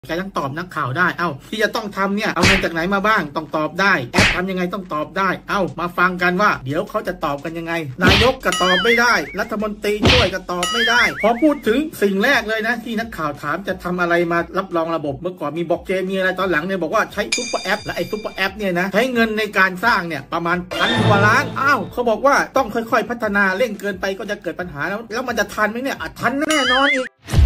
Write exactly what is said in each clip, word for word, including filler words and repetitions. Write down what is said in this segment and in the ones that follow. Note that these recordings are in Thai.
แกต้องตอบนักข่าวได้เอ้าที่จะต้องทำเนี่ยเอาเงินจากไหนมาบ้างต้องตอบได้แอปทำยังไงต้องตอบได้เอ้ามาฟังกันว่าเดี๋ยวเขาจะตอบกันยังไงนายกก็ตอบไม่ได้รัฐมนตรีช่วยก็ตอบไม่ได้พอพูดถึงสิ่งแรกเลยนะที่นักข่าวถามจะทำอะไรมารับรองระบบเมื่อก่อนมีบล็อกเชนมีอะไรตอนหลังเนี่ยบอกว่าใช้ซุปเปอร์แอปและไอ้ซุปเปอร์แอปเนี่ยนะใช้เงินในการสร้างเนี่ยประมาณพันกว่าล้านอ้าวเขาบอกว่าต้องค่อยๆพัฒนาเร่งเกินไปก็จะเกิดปัญหาแล้วแล้วมันจะทันไหมเนี่ยทันแน่นอนอีก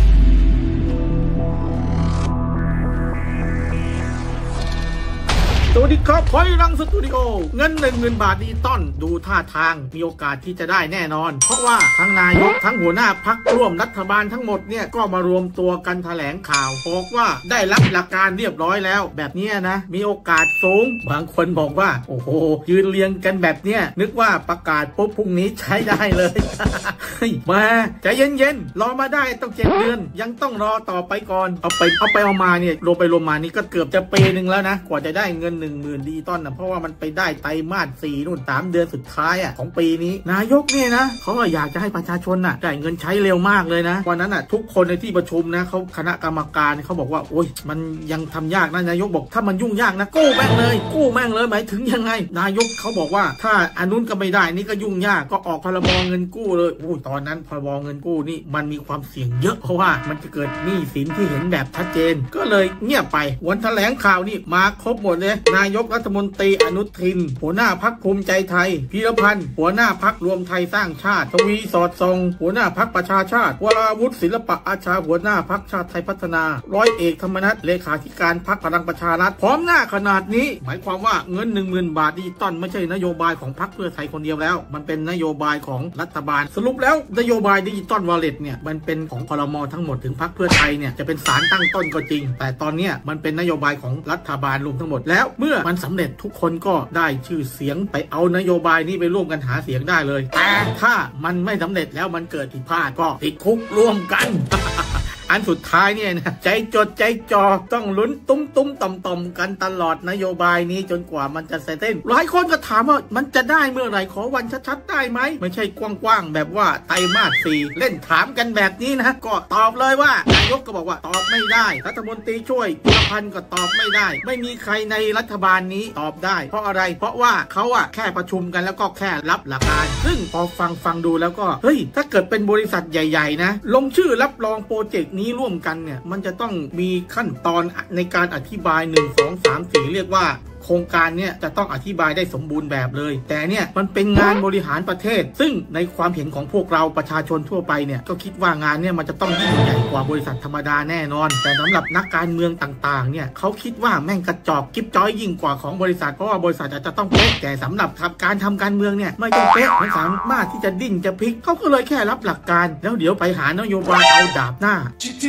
สวัสดีครับพอยรังสตูดิโอเงินหนึ่งหมื่นบาทดิจิตอลดูท่าทางมีโอกาสที่จะได้แน่นอนเพราะว่าทั้งนายกทั้งหัวหน้าพรรคร่วมรัฐบาลทั้งหมดเนี่ยก็มารวมตัวกันแถลงข่าวบอกว่าได้รับหลักการเรียบร้อยแล้วแบบนี้นะมีโอกาสสูงบางคนบอกว่าโอ้โหยืนเรียงกันแบบเนี้ยนึกว่าประกาศปุ๊บพรุ่งนี้ใช้ได้เลย มาใจเย็นๆรอมาได้ต้องเจ็ดเดือนยังต้องรอต่อไปก่อนเอาไปเอาไปเอามาเนี่ยรวมไปรวมมานี่ก็เกือบจะปีนึงแล้วนะกว่าจะได้เงินหนึ่งหมื่นดิจิตอลนะเพราะว่ามันไปได้ไตรมาสสี่นู่นสามเดือนสุดท้ายอ่ะของปีนี้นายกเนี่ยนะเขาอยากจะให้ประชาชนน่ะได้เงินใช้เร็วมากเลยนะวันนั้นอ่ะทุกคนในที่ประชุมนะเขาคณะกรรมการเขาบอกว่าโอ๊ยมันยังทำยากนะนายกบอกถ้ามันยุ่งยากนะกู้แม่งเลยกู้แม่งเลยหมายถึงยังไงนายกเขาบอกว่าถ้าอันนู้นก็ไม่ได้นี่ก็ยุ่งยากก็ออกพรบเงินกู้เลยโอ้ยตอนนั้นพรบเงินกู้นี่มันมีความเสี่ยงเยอะเพราะว่ามันจะเกิดหนี้สินที่เห็นแบบชัดเจนก็เลยเงียบไปวันแถลงข่าวนี่มาครบหมดเลยนายกรัฐมนตรีอนุทินหัวหน้าพรรคภูมิใจไทยพีรพันธ์หัวหน้าพรรครวมไทยสร้างชาติทวีสอดส่องหัวหน้าพรรคประชาชาติวราวุฒิศิลปะอาชาหัวหน้าพรรคชาติไทยพัฒนาร้อยเอกธรรมนัสเลขาธิการพรรคพลังประชารัฐพร้อมหน้าขนาดนี้หมายความว่าเงิน หนึ่งหมื่น บาทดิจิตอลไม่ใช่นโยบายของพรรคเพื่อไทยคนเดียวแล้วมันเป็นนโยบายของรัฐบาลสรุปแล้วนโยบายดิจิตอลวอลเล็ตเนี่ยมันเป็นของครม.ทั้งหมดถึงพรรคเพื่อไทยเนี่ยจะเป็นสารตั้งต้นก็จริงแต่ตอนนี้มันเป็นนโยบายของรัฐบาลรวมทั้งหมดแล้วเมื่อมันสำเร็จทุกคนก็ได้ชื่อเสียงไปเอานโยบายนี้ไปร่วมกันหาเสียงได้เลยแต่ถ้ามันไม่สำเร็จแล้วมันเกิดผิดพลาดก็ติดคุกร่วมกัน อันสุดท้ายเนี่ยนะใจจดใจจ่อต้องลุ้นตุ้มตุ้มต่อมต่อมกันตลอดนโยบายนี้จนกว่ามันจะเสร็จสิ้นหลายคนก็ถามว่ามันจะได้เมื่อไหร่ขอวันชัดๆได้ไหมไม่ใช่กว้างๆแบบว่าไตรมาสสี่เล่นถามกันแบบนี้นะก็ตอบเลยว่านายกก็บอกว่าตอบไม่ได้รัฐมนตรีช่วยพีรพันธ์ก็ตอบไม่ได้ไม่มีใครในรัฐบาลนี้ตอบได้เพราะอะไรเพราะว่าเขาอะแค่ประชุมกันแล้วก็แค่รับหลักการซึ่งพอฟังฟังดูแล้วก็เฮ้ยถ้าเกิดเป็นบริษัทใหญ่ๆนะลงชื่อรับรองโปรเจกต์นี้ร่วมกันเนี่ยมันจะต้องมีขั้นตอนในการอธิบายหนึ่ง สอง สาม สี่เรียกว่าโครงการเนี่ยจะต้องอธิบายได้สมบูรณ์แบบเลยแต่เนี่ยมันเป็นงานบริหารประเทศซึ่งในความเห็นของพวกเราประชาชนทั่วไปเนี่ยก็คิดว่างานเนี่ยมันจะต้องยิ่งใหญ่กว่าบริษัทธรรมดาแน่นอนแต่สำหรับนักการเมืองต่างๆเนี่ยเขาคิดว่าแม่งกระจอกกิ๊บจ้อยยิ่งกว่าของบริษัทเพราะว่าบริษัทจะต้องเป๊ะแต่สำหรับการทำการเมืองเนี่ยไม่ต้องเป๊ะมันสามารถที่จะดิ้นจะพลิกเขาก็เลยแค่รับหลักการแล้วเดี๋ยวไปหานโยบายเอาดาบหน้า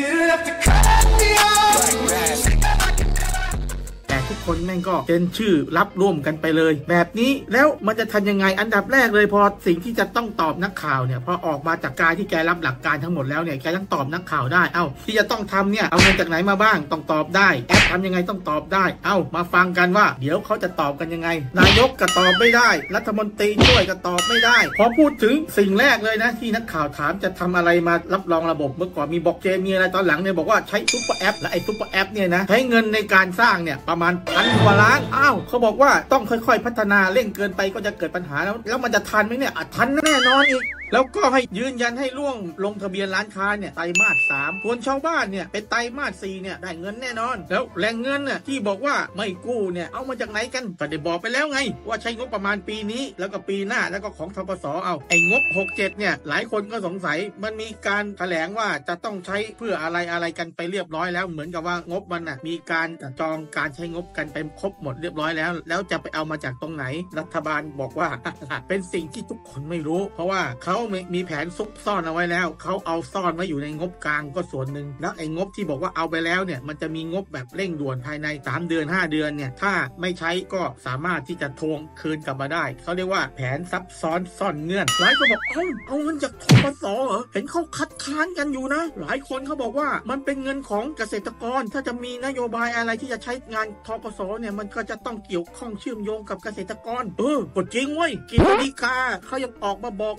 แต่ทุกคนแม่งก็เซ็นชื่อรับร่วมกันไปเลยแบบนี้แล้วมันจะทันยังไงอันดับแรกเลยพอสิ่งที่จะต้องตอบนักข่าวเนี่ยพอออกมาจากการที่แกรับหลักการทั้งหมดแล้วเนี่ยแกต้องตอบนักข่าวได้เอ้าที่จะต้องทำเนี่ยเอาเงินจากไหนมาบ้างต้องตอบได้แอปทำยังไงต้องตอบได้เอ้ามาฟังกันว่าเดี๋ยวเขาจะตอบกันยังไงนายกก็ตอบไม่ได้รัฐมนตรีช่วยก็ตอบไม่ได้พอพูดถึงสิ่งแรกเลยนะที่นักข่าวถามจะทำอะไรมารับรองระบบเมื่อก่อนมีบล็อกเชนมีอะไรตอนหลังเนี่ยบอกว่าใช้ซุปเปอร์แอปและไอ้ซุปเปอร์แอปเนี่ยนะใช้เงินในการสร้างเนี่ยประมาณพันกว่าล้านอ้าวเขาบอกว่าต้องค่อยๆพัฒนาเร่งเกินไปก็จะเกิดปัญหาแล้วแล้วมันจะทันไหมเนี่ยทันแน่นอนอีกแล้วก็ให้ยืนยันให้ร่วงลงทะเบียนร้านค้าเนี่ยไตรมาสสามส่วนชาวบ้านเนี่ยเป็นไตรมาสสี่เนี่ยได้เงินแน่นอนแล้วแหล่งเงินน่ะที่บอกว่าไม่กู้เนี่ยเอามาจากไหนกันก็ได้บอกไปแล้วไงว่าใช้งบประมาณปีนี้แล้วก็ปีหน้าแล้วก็ของธปสเอาไอ้งบหกเจ็ดเนี่ยหลายคนก็สงสัยมันมีการแถลงว่าจะต้องใช้เพื่ออะไรอะไรกันไปเรียบร้อยแล้วเหมือนกับว่างบมันน่ะมีการจองการใช้งบกันไปครบหมดเรียบร้อยแล้วแล้วจะไปเอามาจากตรงไหนรัฐบาลบอกว่า เป็นสิ่งที่ทุกคนไม่รู้เพราะว่าเขามีแผนซุกซ่อนเอาไว้แล้วเขาเอาซ่อนไว้อยู่ในงบกลางก็ส่วนหนึ่งแล้วไอ้งบที่บอกว่าเอาไปแล้วเนี่ยมันจะมีงบแบบเร่งด่วนภายในสามเดือนห้าเดือนเนี่ยถ้าไม่ใช้ก็สามารถที่จะทวงคืนกลับมาได้เขาเรียกว่าแผนซับซ้อนซ่อนเงื่อนหลายคนบอกเอ้าเอาเงินจากธปสเหรอเห็นเขาคัดค้านกันอยู่นะหลายคนเขาบอกว่ามันเป็นเงินของเกษตรกรถ้าจะมีนโยบายอะไรที่จะใช้งานธปสเนี่ยมันก็จะต้องเกี่ยวข้องเชื่อมโยงกับเกษตรกรเออกดจริงเว้ยกิจฎีกาเขายังออกมาบอกเลยว่า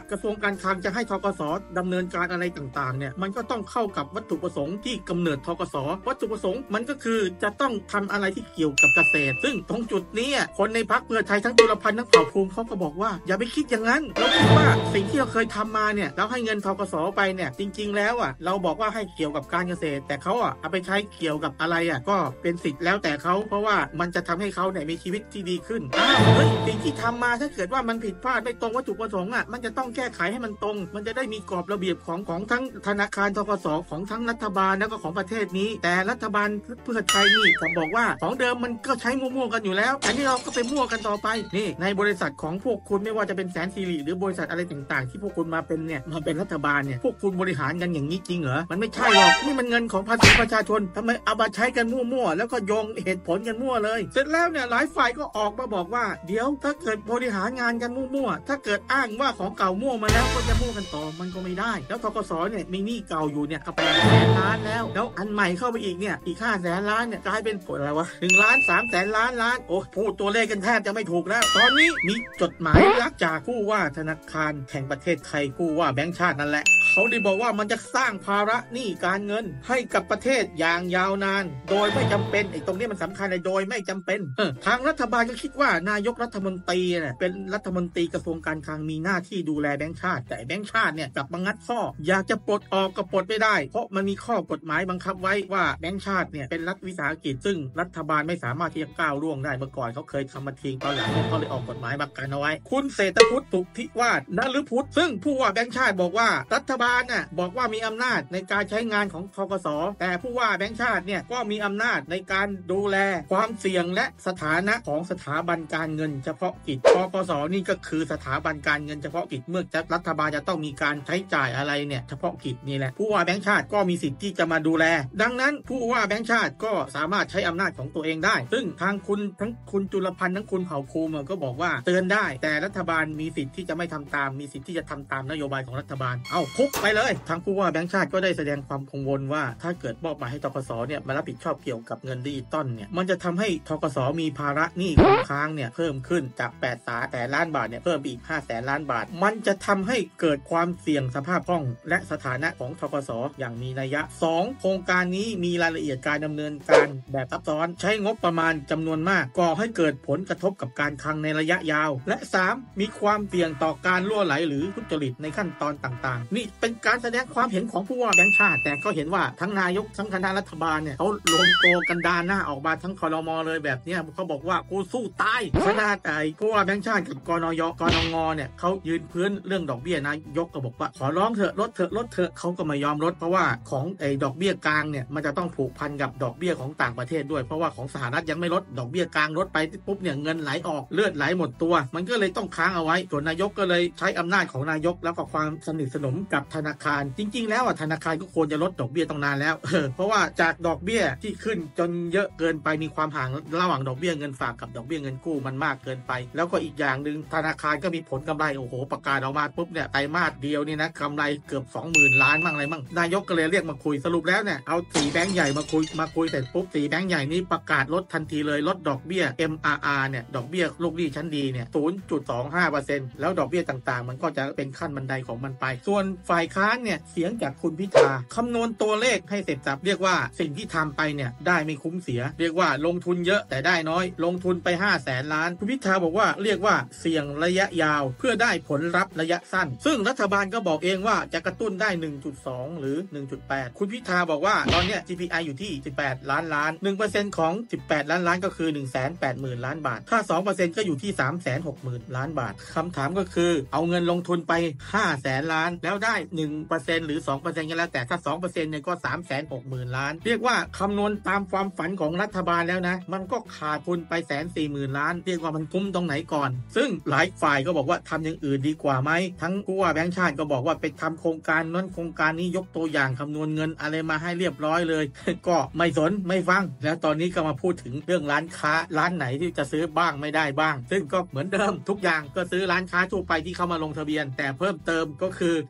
กระทรวงการคลังจะให้ธกส.ดำเนินการอะไรต่างๆเนี่ยมันก็ต้องเข้ากับวัตถุประสงค์ที่กำเนิดธกส.วัตถุประสงค์มันก็คือจะต้องทำอะไรที่เกี่ยวกับเกษตรซึ่งตรงจุดนี้คนในพรรคเพื่อไทยทั้งจุลพันธ์ทั้งเผ่าภูมิเขาก็บอกว่าอย่าไปคิดอย่างนั้นเราคิดว่าสิ่งที่เราเคยทำมาเนี่ยเราให้เงินธกส.ไปเนี่ยจริงๆแล้วอ่ะเราบอกว่าให้เกี่ยวกับการเกษตรแต่เขาอ่ะเอาไปใช้เกี่ยวกับอะไรอ่ะก็เป็นสิทธิ์แล้วแต่เขาเพราะว่ามันจะทำให้เขาเนี่ยมีชีวิตที่ดีขึ้นอ้าวเฮ้ยสิ่งที่ทำมาถ้าเกิดว่ามันผิดพลาดไม่ตรงวัตถุประสงค์อ่ะมันจะต้องแก้ไขให้มันตรงมันจะได้มีกรอบระเบียบของของทั้งธนาคารธกส.ของทั้งรัฐบาลแล้วก็ของประเทศนี้แต่รัฐบาลเพื่อไทยนี่ก็บอกว่าของเดิมมันก็ใช้มั่วๆกันอยู่แล้วอันนี้เราก็ไปมั่วกันต่อไปนี่ในบริษัทของพวกคุณไม่ว่าจะเป็นแสนสิริหรือบริษัทอะไรต่างๆที่พวกคุณมาเป็นเนี่ยมาเป็นรัฐบาลเนี่ยพวกคุณบริหารกันอย่างนี้จริงเหรอมันไม่ใช่หรอกนี่มันเงินของภาษีประชาชนทำไมเอามาใช้กันมั่วๆแล้วก็โยงเหตุผลกันมั่วเลยเสร็จแล้วเนี่ยหลายฝ่ายก็ออกมาบอกว่าเดี๋ยวถ้าเกิดบริหารงานกันมั่วๆถ้าเกิดอ้างว่าของเก่ามั่วมาแล้วก็จะมั่วกันต่อมันก็ไม่ได้แล้วธกส.เนี่ยมีหนี้เก่าอยู่เนี่ยก็แปดแสนล้านแล้วแล้วอันใหม่เข้าไปอีกเนี่ยอีกห้าแสนล้านเนี่ยกลายเป็นผลอะไรวะหนึ่งล้านสามแสนล้านล้านโอ้พูดตัวเลขกันแทบจะไม่ถูกแล้วตอนนี้มีจดหมายรักจากผู้ว่าธนาคารแห่งประเทศไทยผู้ว่าแบงก์ชาตินั่นแหละเขาได้บอกว่ามันจะสร้างภาระหนี้การเงินให้กับประเทศอย่างยาวนานโดยไม่จำเป็นไอ้ตรงนี้มันสำคัญเลยโดยไม่จำเป็นทางรัฐบาลก็คิดว่านายกรัฐมนตรีเนี่ยเป็นรัฐมนตรีกระทรวงการคลังมีหน้าที่ดูแลแบงก์ชาติแต่แบงก์ชาติเนี่ยกลับมางัดข้ออยากจะปลดออกก็ปลดไม่ได้เพราะมันมีข้อกฎหมายบังคับไว้ว่าแบงก์ชาติเนี่ยเป็นรัฐวิสาหกิจซึ่งรัฐบาลไม่สามารถที่จะก้าวล่วงได้เมื่อก่อนเขาเคยทำมาทิ้งตอนหลังเขาเลยออกกฎหมายบังกันเอาไว้คุณเศรษฐพุทธสุทธิวาฒนฤพุทธซึ่งผู้ว่าแบงก์ชาติบอกว่ารัฐบาลน่ะบอกว่ามีอำนาจในการใช้งานของธกส.แต่ผู้ว่าแบงก์ชาติเนี่ยก็มีอำนาจในการดูแลความเสี่ยงและสถานะของสถาบันการเงินเฉพาะกิจธกส.นี่ก็คือสถาบันการเงินเฉพาะกิจเมื่อรัฐบาลจะต้องมีการใช้จ่ายอะไรเนี่ยเฉพาะกิจนี่แหละผู้ว่าแบงก์ชาติก็มีสิทธิ์ที่จะมาดูแลดังนั้นผู้ว่าแบงก์ชาติก็สามารถใช้อำนาจของตัวเองได้ซึ่งทางคุณทั้งคุณจุลพันธ์ทั้งคุณเผ่าภูมิก็บอกว่าเตือนได้แต่รัฐบาลมีสิทธิ์ที่จะไม่ทำตามมีสิทธิ์ที่จะทำตามนโยบายของรัฐบาลเอาคุกไปเลยทางผู้ว่าแบงก์ชาติก็ได้แสดงความกังวลว่าถ้าเกิดมอบหมายให้ธกส.เนี่ยมารับผิดชอบเกี่ยวกับเงินดิจิตอลเนี่ยมันจะทำให้ธกส.มีภาระหนี้ค้างเนี่ยเพิ่มขึ้นจากแปดแสนล้านบาทเนี่ยเพิ่มอีกห้าแสนล้านบาทมันจะทำให้เกิดความเสี่ยงสภาพคล่องและสถานะของธกส.อย่างมีนัยยะสองโครงการนี้มีรายละเอียดการดำเนินการแบบซับซ้อนใช้งบประมาณจำนวนมากก่อให้เกิดผลกระทบกับการคลังในระยะยาวและสามมีความเสี่ยงต่อการรั่วไหลหรือทุจริตในขั้นตอนต่างๆนี่เป็นการแสดงความเห็นของผู้ว่าแบงก์ชาติแต่ก็เห็นว่าทั้งนายกทั้งคณะรัฐบาลเนี่ยเขาลงตัวกันดานหน้าออกมาทั้งครม.เลยแบบนี้เขาบอกว่ากูสู้ตายขนาดไอ้ผู้ว่าแบงก์ชาติกับกนยกนงเนี่ยเขายืนพื้นเรื่องดอกเบี้ยนายกก็บอกว่าขอร้องเถอะลดเถอะลดเถอะเขาก็ไม่ยอมลดเพราะว่าของไอ้ดอกเบี้ยกลางเนี่ยมันจะต้องผูกพันกับดอกเบี้ยของต่างประเทศด้วยเพราะว่าของสหรัฐยังไม่ลดดอกเบี้ยกลางลดไปปุ๊บเนี่ยเงินไหลออกเลือดไหลหมดตัวมันก็เลยต้องค้างเอาไว้ส่วนนายกก็เลยใช้อำนาจของนายกแล้วก็ความสนิทสนมกับธนาคารจริงๆแล้วอ่ะธนาคารก็ควรจะลดดอกเบี้ยตั้งนานแล้วเออเพราะว่าจากดอกเบี้ยที่ขึ้นจนเยอะเกินไปมีความห่างระหว่างดอกเบี้ยเงินฝากกับดอกเบี้ยเงินกู้มันมากเกินไปแล้วก็อีกอย่างนึงธนาคารก็มีผลกำไรโอ้โหประกาศออกมาปุ๊บเนี่ยไตรมาสเดียวนี่นะกำไรเกือบ สองหมื่น ล้านมั่งอะไรมั่งนายกก็เลยเรียกมาคุยสรุปแล้วเนี่ยเอาสี่แบงก์ใหญ่มาคุยมาคุยเสร็จปุ๊บสี่แบงก์ใหญ่นี้ประกาศลดทันทีเลยลดดอกเบี้ย เอ็ม อาร์ อาร์ เนี่ยดอกเบี้ยลูกหนี้ชั้นดีเนี่ย ศูนย์จุดสองห้าเปอร์เซ็นต์ แล้วดอกเบี้ยต่างๆมันก็จะเป็นขั้นบันไดของมันไปส่วนฝ่ายค้านเนี่ยเสียงจากคุณพิธาคำนวณตัวเลขให้เสร็จสับเรียกว่าสิ่งที่ทำไปเนี่ยได้ไม่คุ้มเสียเรียกว่าลงทุนเยอะแต่ได้น้อยลงทุนไปห้าแสนล้านคุณพิธาบอกว่าเรียกว่าเสี่ยงระยะยาวเพื่อได้ผลลัพธ์ระยะสั้นซึ่งรัฐบาลก็บอกเองว่าจะกระตุ้นได้ หนึ่งจุดสอง หรือ หนึ่งจุดแปด คุณพิธาบอกว่าตอนเนี้ย จี พี ไอ อยู่ที่สิบแปดล้านล้าน หนึ่งเปอร์เซ็นต์ ของสิบแปดล้านล้านก็คือ หนึ่งแสนแปดหมื่น ล้านบาทถ้า สองเปอร์เซ็นต์ ก็อยู่ที่ สามแสนหกหมื่น ล้านบาทคำถามก็คือเอาเงินลงทุนไปห้าแสนล้านแล้วได้ หนึ่งเปอร์เซ็นต์ หรือ สองเปอร์เซ็นต์ ก็แล้วแต่ถ้า สองเปอร์เซ็นต์ เนี่ยก็ สามแสนหกหมื่น ล้านเรียกว่าคำนวณตามความฝันของรัฐบาลแล้วนะมันก็ขาดทุนไป หนึ่งแสนสี่หมื่น ล้านเรียกว่ามันคุ้มตรงไหนก่อนซึ่งหลายฝ่ายก็บอกว่าทำอย่างอื่นดีกว่าไหมทั้งผู้ว่าแบงก์ชาติก็บอกว่าไปทำโครงการนั้นโครงการนี้ยกตัวอย่างคำนวณเงินอะไรมาให้เรียบร้อยเลย ก็ไม่สนไม่ฟังแล้วตอนนี้ก็มาพูดถึงเรื่องร้านค้าร้านไหนที่จะซื้อบ้างไม่ได้บ้างซึ่งก็เหมือนเดิมทุกอย่างก็ซื้อร้านค้าทั่วไปที่เข้ามาลงทะเบียนแต่เพิ่มเติมก็คือร้านสะดวก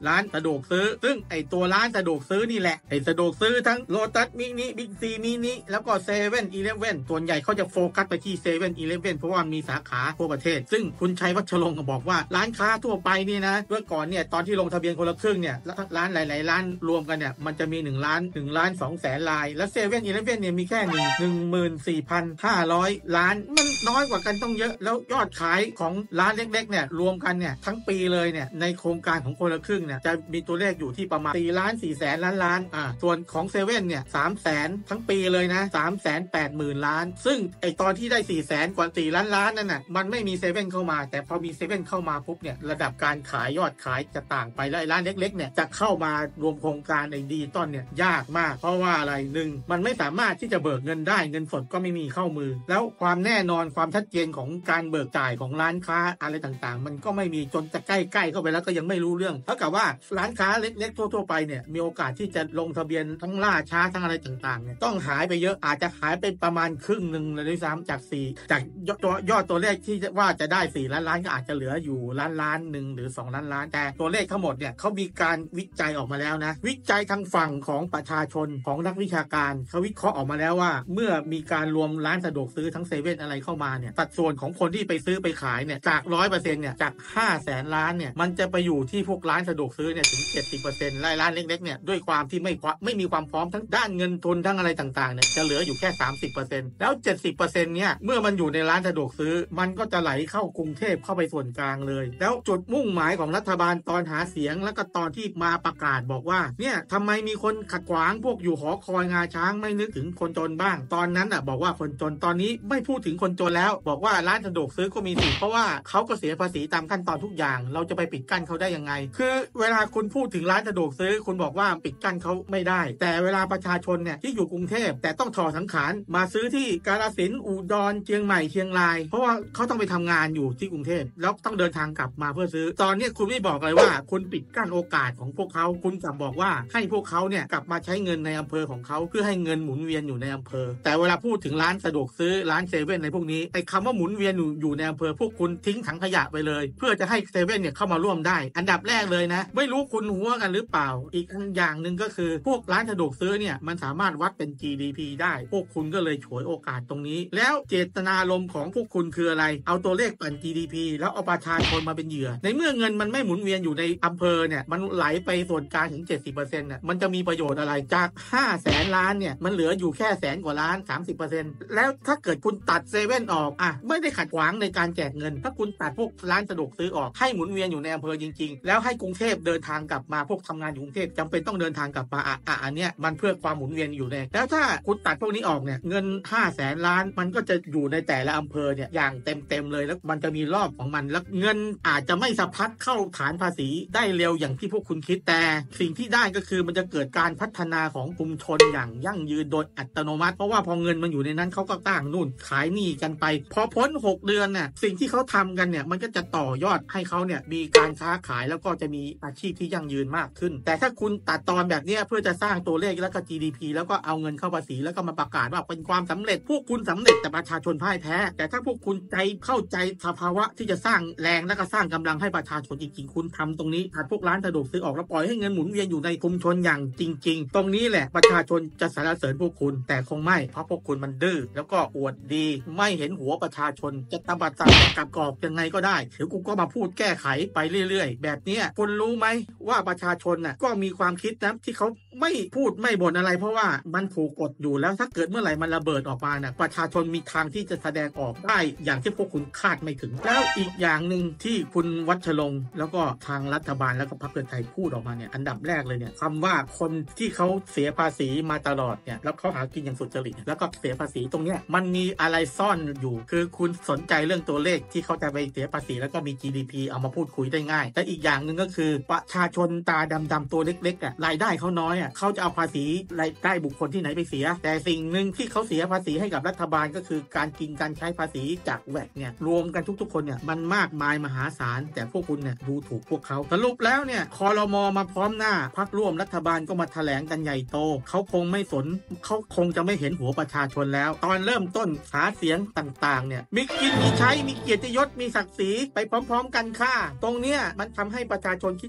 ดวกซื้อซึ่งไอตัวร้านสะดวกซื้อนี่แหละไอสะดวกซื้อทั้งโลตัสมินิบิ๊กซีมินิแล้วก็เซเว่นอีเลฟเว่นส่วนใหญ่เขาจะโฟกัสไปที่เซเว่นอีเลฟเว่นเพราะว่ามีสาขาทั่วประเทศซึ่งคุณชัยวัชรงค์ก็บอกว่าร้านค้าทั่วไปนี่นะเมื่อก่อนเนี่ยตอนที่ลงทะเบียนคนละครึ่งเนี่ยร้านหลายๆร้านรวมกันเนี่ยมันจะมีหนึ่งล้านหนึ่งล้านสองแสนรายแล้วเซเว่นอีเลฟเว่นเนี่ยมีแค่หนึ่งหนึ่งหมื่นสี่พันห้าร้อยล้านมันน้อยกว่ากันต้องเยอะแล้วยอดขายของร้านเล็กๆเนี่ยรวมกันเนี่ยทั้งปีเลยเนี่ยในโครงการของคนละครึ่งเนี่ยจะมีตัวเลขอยู่ที่ประมาณสี่ล้านสี่แสนล้านล้านอ่าส่วนของเซเว่นเนี่ยสามแสนทั้งปีเลยนะสามแสนแปดหมื่นล้านซึ่งไอตอนที่ได้สี่แสนกว่าสี่ล้านล้านนั่นน่ะมันไม่มีเซเว่นเข้ามาแต่พอมีเซเว่นเข้ามาปุ๊บเนี่ยระดับการขายยอดขายจะต่างไปแล้วร้านเล็กๆเนี่ยจะเข้ามารวมโครงการในดิจิตอลเนี่ยยากมากเพราะว่าอะไรหนึ่งมันไม่สามารถที่จะเบิกเงินได้เงินสดก็ไม่มีเข้ามือแล้วความแน่นอนความชัดเจนของการเบิกจ่ายของร้านค้าอะไรต่างๆมันก็ไม่มีจนจะใกล้ๆเข้าไปแล้วก็ยังไม่รู้เรื่องเท่ากับว่าร้านค้าเล็กๆทั่วๆไปเนี่ยมีโอกาสที่จะลงทะเบียนทั้งล่าช้าทั้งอะไรต่างๆเนี่ยต้องหายไปเยอะอาจจะหายไปประมาณครึ่งหนึ่งเลยด้วยซ้ำจากสี่จากยอดยอดตัวเลขที่ว่าจะได้สี่ล้านล้านก็อาจจะเหลืออยู่ล้านล้านหนึ่งหรือสองล้านล้านแต่ตัวเลขทั้งหมดเนี่ยเขามีการวิจัยออกมาแล้วนะวิจัยทางฝั่งของประชาชนของนักวิชาการเขาวิเคราะห์ออกมาแล้วว่าเมื่อมีการรวมร้านสะดวกซื้อทั้งเซเว่นอะไรเข้ามาเนี่ยสัดส่วนของคนที่ไปซื้อไปขายเนี่ยจาก ร้อยเปอร์เซ็นต์ เนี่ยจากห้าแสนล้านเนี่ยมันจะไปอยู่ที่พวกร้านสะดวกซื้อเนี่ยถึง เจ็ดสิบเปอร์เซ็นต์ ร้านเล็กๆเนี่ยด้วยความที่ไม่ไม่มีความพร้อมทั้งด้านเงินทุนทั้งอะไรต่างๆเนี่ยจะเหลืออยู่แค่ สามสิบเปอร์เซ็นต์ แล้ว เจ็ดสิบเปอร์เซ็นต์ เนี่ยเมื่อมันอยู่ในร้านสะดวกซื้อมันก็จะไหลเข้ากรุงเทพเข้าไปส่วนกลางเลยแล้วจุดมุ่งหมายของรัฐบาลตอนหาเสียงแล้วก็ตอนที่มาประกาศบอกว่าเนี่ยทำไมมีคนขัดขวางพวกอยู่หอคอยงาช้างไม่นึกถึงคนจนบ้างตอนนั้นอ่ะบอกว่าคนจนตอนนี้ไม่พูดถึงคนจนแล้วบอกว่าร้านสะดวกซื้อก็มีสิทธิ์เพราะว่าเขาก็เสียภาษีตามขั้นตอนทุกอย่างเราจะไปปิดกั้นเขาได้ยังไงคือเวลาคุณพูดถึงร้านสะดวกซื้อคุณบอกว่าปิดกั้นเขาไม่ได้แต่เวลาประชาชนเนี่ยที่อยู่กรุงเทพแต่ต้องถอดสังขารมาซื้อที่กาฬสินธุ์อุดรเชียงใหม่เชียงรายเพราะว่าเขาต้องไปทำงานอยู่ที่กรุงเทพแล้วต้องเดินทางกลับมาเพื่อซื้อตอนนี้คุณไม่บอกเลยว่าคุณปิดกั้นโอกาสของพวกเขาคุณกลับบอกว่าให้พวกเขาเนี่ยกลับมาใช้เงินในอำเภอของเขาเพื่อให้เงินหมุนเวียนอยู่ในอำเภอแต่เวลาพูดถึงร้านสะดวกซื้อร้านเซเว่นในพวกนี้ไอ้คำว่าหมุนเวียนอยู่อยู่ในอำเภอพวกคุณทิ้งถังขยะไปเลยเพื่อจะให้เซเว่นเนี่ยเข้ามาร่วมได้อันดับแรกเลยนะไม่รู้คุณหัวกันหรือเปล่าอีกอย่างหนึ่งก็คือพวกร้านสะดวกซื้อเนี่ยมันสามารถวัดเป็น จี ดี พี ได้พวกคุณก็เลยฉวยโอกาสตรงนี้แล้วเจตนารมณ์ของพวกคุณคืออะไรเอาตัวเลขปั่น จี ดี พี แล้วเอาประชาชนมาเป็นเหยื่อในเมื่อเงินมันไม่หมุนเวียนอยู่ในอำเภอเนี่ยมันไหลไปส่วนกลางถึง เจ็ดสิบเปอร์เซ็นต์ เนี่ยมันจะมีประโยชน์อะไรจากห้าแสนล้านเนี่ยมันเหลืออยู่แค่แสนกว่าล้าน สามสิบเปอร์เซ็นต์ แล้วถ้าเกิดคุณตัดเซเว่นออกอ่ะไม่ได้ขัดขวางในการแจกเงินถ้าคุณตัดพวกร้านสะดวกซื้อออกให้หมุนเวียนอยู่ในอำเภอจริงๆแล้วให้กรุงเทพเดินทางกลับมาพวกทำงานอยู่กรุงเทพจำเป็นต้องเดินทางกลับมาอ่ะอ่ะอันเนี้ยมันเพื่อความหมุนเวียนอยู่ในแล้วถ้าคุณตัดพวกนี้ออกเนี่ยเงินห้าแสนล้านมันก็จะอยู่ในแต่ละอำเภอเนี่ยอย่างเต็มๆเลยแล้วมันจะมีรอบของมันแล้วเงินอาจจะไม่สะพัดเข้าฐานภาษีได้เร็วอย่างที่พวกคุณคิดแต่สิ่งที่ได้ก็คือมันจะเกิดการพัฒนาของชุมชนอย่างยั่งยืนโดยอัตโนมัติเพราะว่าพอเงินมันอยู่ในนั้นเขาก็ตั้งนู่นขายหนี้กันไปพอพ้นหกเดือนน่ะสิ่งที่เขาทำกันเนี่ยมันก็จะต่อยอดให้เขาเนี่ยมีการค้าขายแล้วก็จะมีอาชีพที่ยั่งยืนมากขึ้นแต่ถ้าคุณตัดตอนแบบนี้เพื่อจะสร้างตัวเลขแล้วก็ จี ดี พี แล้วก็เอาเงินเข้าภาษีแล้วก็มาประกาศว่าเป็นความสำเร็จพวกคุณสำเร็จแต่ประชาชนพ่ายแพ้แต่ถ้าพวกคุณใจเข้าใจสภาวะที่จะสร้างแรงและก็สร้างกำลังให้ประชาชนจริงๆคุณทำตรงนี้ตัดพวกร้านสะดวกซื้อออกแล้วปล่อยให้เงินหมุนเวียนอยู่ในชุมชนอย่างจริงๆตรงนี้แหละประชาชนจะสรรเสริญพวกคุณแต่คงไม่เพราะพวกคุณมันดื้อแล้วก็อวดดีไม่เห็นหัวประชาชนจะตบัดสัตว์กับกอกยังไงก็ได้เดี๋ยวกูก็มาพูดแก้ไขไปเรื่อยๆแบบนี้คุณรู้ไหมว่าประชาชนน่ะก็มีความคิดนะที่เขาไม่พูดไม่บ่นอะไรเพราะว่ามันถูกกดอยู่แล้วถ้าเกิดเมื่อไหร่มันระเบิดออกมาน่ะประชาชนมีทางที่จะแสดงออกได้อย่างที่พวกคุณคาดไม่ถึงแล้วอีกอย่างหนึ่งที่คุณวัชรงค์แล้วก็ทางรัฐบาลแล้วก็พรรคเพื่อไทยพูดออกมาเนี่ยอันดับแรกเลยเนี่ยคำว่าคนที่เขาเสียภาษีมาตลอดเนี่ยแล้วเขาหากินอย่างสุจริตแล้วก็เสียภาษีตรงเนี้ยมันมีอะไรซ่อนอยู่คือคุณสนใจเรื่องตัวเลขที่เขาจะไปเสียภาษีแล้วก็มี จี ดี พี เอามาพูดคุยได้ง่ายแต่อีกอย่างหนึ่งก็คือประชาชนตาดำๆตัวเล็กๆอ่ะรายได้เขาน้อยอ่ะเขาจะเอาภาษีรายได้บุคคลที่ไหนไปเสียแต่สิ่งหนึ่งที่เขาเสียภาษีให้กับรัฐบาลก็คือการกินการใช้ภาษีจากแวตเนี่ยรวมกันทุกๆคนเนี่ยมันมากมายมหาศาลแต่พวกคุณเนี่ยดูถูกพวกเขาสรุปแล้วเนี่ยครม.มาพร้อมหน้าพรรคร่วมรัฐบาลก็มาแถลงกันใหญ่โตเขาคงไม่สนเขาคงจะไม่เห็นหัวประชาชนแล้วตอนเริ่มต้นหาเสียงต่างๆเนี่ยมีกินมีใช้มีเกียรติยศมีศักดิ์ศรีไปพร้อมๆกันค่ะตรงเนี้ยมันทำให้ประชาชนคิดว่าเขา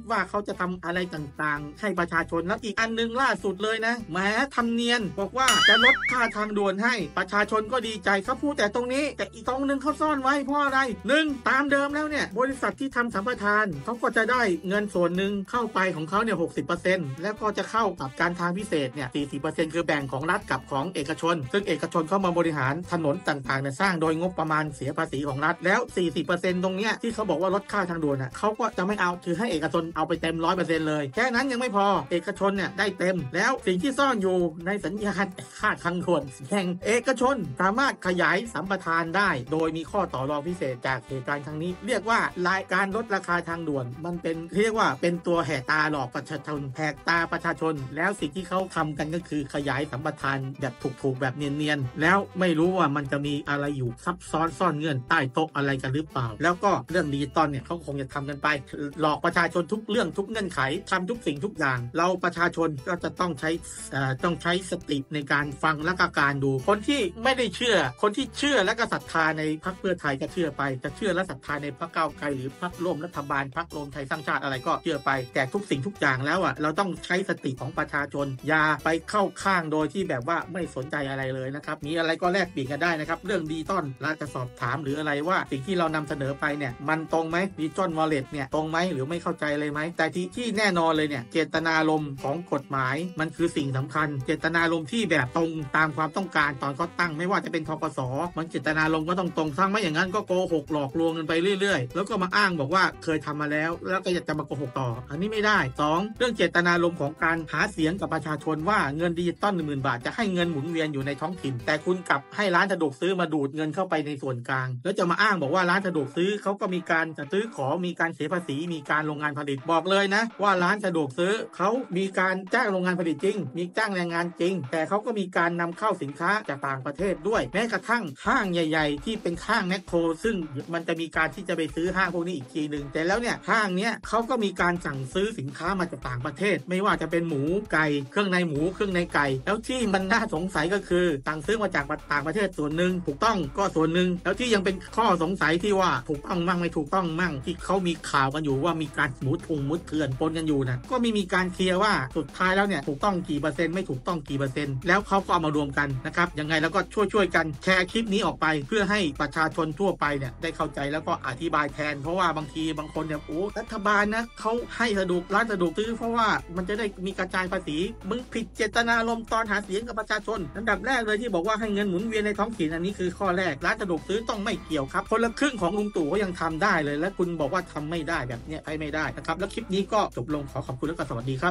จะทำอะไรต่างๆให้ประชาชนแล้วอีกอันนึงล่าสุดเลยนะแหมทำเนียนบอกว่าจะลดค่าทางด่วนให้ประชาชนก็ดีใจเขาพูดแต่ตรงนี้แต่อีกตรงนึงเขาซ่อนไว้เพราะอะไรหนึ่งตามเดิมแล้วเนี่ยบริษัทที่ทำสัมปทานเขาก็จะได้เงินส่วนหนึ่งเข้าไปของเขาเนี่ย หกสิบเปอร์เซ็นต์ แล้วก็จะเข้ากับการทางพิเศษเนี่ย สี่สิบเปอร์เซ็นต์ คือแบ่งของรัฐกับของเอกชนซึ่งเอกชนเข้ามาบริหารถนนต่างๆเนี่ยสร้างโดยงบประมาณเสียภาษีของรัฐแล้ว สี่สิบเปอร์เซ็นต์ ตรงเนี้ยที่เขาบอกว่าลดค่าทางด่วนน่ะเขาก็จะไม่เอาคือให้เอกชนเอาไปเต็ม ร้อยเปอร์เซ็นต์ เลยแค่นั้นยังไม่พอเอกชนเนี่ยได้เต็มแล้วสิ่งที่ซ่อนอยู่ในสัญญาณค่าทางด่วนแห่งเอกชนสามารถขยายสัมปทานได้โดยมีข้อต่อรองพิเศษจากเหตุการณ์ครั้งนี้เรียกว่ารายการลดราคาทางด่วนมันเป็นเรียกว่าเป็นตัวแหกตาหลอกประชาชนแหกตาประชาชนแล้วสิ่งที่เขาทำกันก็คือขยายสัมปทานแบบถูกๆแบบเนียนๆแล้วไม่รู้ว่ามันจะมีอะไรอยู่ซับซ้อนซ่อนเงื่อนใต้โต๊ะอะไรกันหรือเปล่าแล้วก็เรื่องดิจิตอลเนี่ยเขาคงจะทำกันไปหลอกประชาชนทุกเรื่องทุกเงื่อนไขทำทุกสิ่งทุกอย่างเราประชาชนก็จะต้องใช้ต้องใช้สติในการฟังและก็การดูคนที่ไม่ได้เชื่อคนที่เชื่อและก็ศรัทธาในพรรคเพื่อไทยก็เชื่อไปจะเชื่อและศรัทธาในพรรคก้าวไกลหรือพรรคร่วมรัฐบาลพรรครวมไทยสร้างชาติอะไรก็เชื่อไปแต่ทุกสิ่งทุกอย่างแล้วอ่ะเราต้องใช้สติของประชาชนอย่าไปเข้าข้างโดยที่แบบว่าไม่สนใจอะไรเลยนะครับมีอะไรก็แลกเปลี่ยนกันได้นะครับเรื่องดิจิตอลเราจะสอบถามหรืออะไรว่าสิ่งที่เรานำเสนอไปเนี่ยมันตรงไหมดิจิตอลวอลเล็ตเนี่ยตรงไหมหรือไม่เข้าใจเลยไหมแต่ที่ที่แน่นอนเลยเนี่ยเจตนารมณ์ของกฎหมายมันคือสิ่งสำคัญเจตนารมณ์ที่แบบตรงตามความต้องการตอนเขาตั้งไม่ว่าจะเป็นธกส.มันเจตนารมณ์ก็ต้องตรงสร้างไม่อย่างนั้นก็โกหกหลอกลวงกันไปเรื่อยๆแล้วก็มาอ้างบอกว่าเคยทำมาแล้วแล้วก็อยากจะมาโกหกต่ออันนี้ไม่ได้สองเรื่องเจตนารมณ์ของการหาเสียงกับประชาชนว่าเงินดิจิตอล หนึ่งหมื่น บาทจะให้เงินหมุนเวียนอยู่ในท้องถิ่นแต่คุณกลับให้ร้านสะดวกซื้อมาดูดเงินเข้าไปในส่วนกลางแล้วจะมาอ้างบอกว่าร้านสะดวกซื้อเขาก็มีการจะซื้อของมีการเสียภาษีมีการโรงงานผลิตบอกเลยนะว่าร้านสะดวกซื้อเขามีการจ้างโรงงานผลิตจริงมีจ้างแรงงานจริงแต่เขาก็มีการนำเข้าสินค้าจากต่างประเทศด้วยแม้กระทั่งห้างใหญ่ๆที่เป็นห้างแมคโครซึ่งมันจะมีการที่จะไปซื้อห้างพวกนี้อีกทีนึงแต่แล้วเนี่ยห้างเนี้ยเขาก็มีการสั่งซื้อสินค้ามาจากต่างประเทศไม่ว่าจะเป็นหมูไก่เครื่องในหมูเครื่องในไก่แล้วที่มันน่าสงสัยก็คือสั่งซื้อมาจากต่างประเทศส่วนหนึ่งถูกต้องก็ส่วนหนึ่งแล้วที่ยังเป็นข้อสงสัยที่ว่าถูกต้องมั่งไม่ถูกต้องมั่งที่เขามีข่าวกันอยู่ว่ามีการหมูทุงหมูเถื่อนปนกันอยู่นะก็ไม่มีการเคลียร์ว่าสุดท้ายแล้วเนี่ยถูกต้องกี่เปอร์เซ็นต์ไม่ถูกต้องกี่เปอร์เซ็นต์แล้วเขาก็เอามารวมกันนะครับยังไงแล้วก็ช่วยช่วยกันแชร์คลิปนี้ออกไปเพื่อให้ประชาชนทั่วไปเนี่ยได้เข้าใจแล้วก็อธิบายแทนเพราะว่าบางทีบางคนเนี่ยโอ้รัฐบาลนะเขาให้สะดวกร้านสะดวกซื้อเพราะว่ามันจะได้มีกระจายภาษีมึงผิดเจตนารมณ์ตอนหาเสียงกับประชาชนอันดับแรกเลยที่บอกว่าให้เงินหมุนเวียนในท้องถิ่นอันนี้คือข้อแรกร้านสะดวกซื้อต้องไม่เกี่ยวครับคนละครึ่งของลุงตู่ก็ยังทำได้เลยและคุณบอกว่าทำไม่ได้แบบเนี้ยใช้ไม่ได้นะครับแล้วคลิปนี้ก็จบลงขอขอบคุณและก็สวัสดีครับ